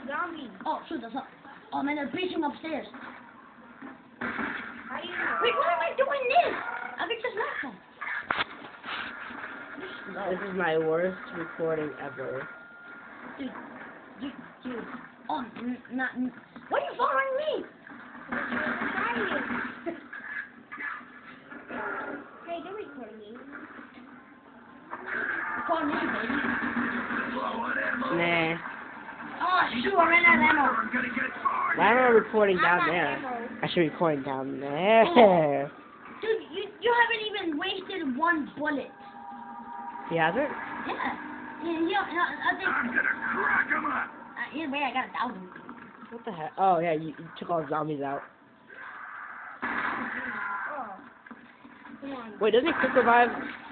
Zombies. Oh, shoot, that's up. Oh, man, they're breaching upstairs. How do you know? Wait, why am I doing this? I could just knock them. This is my worst recording ever. Dude. Oh, not. Why are you following me? Hey, don't record me. Follow me, baby. Nah. Oh, shoot, I ran out of ammo. Why am I recording down there? I should be recording down there. Dude, you haven't even wasted one bullet. He hasn't? Yeah. I think. I'm gonna crack him up. Either way, I got 1,000. What the heck? Oh, yeah, you took all the zombies out. Come on. Wait, doesn't he quick revive?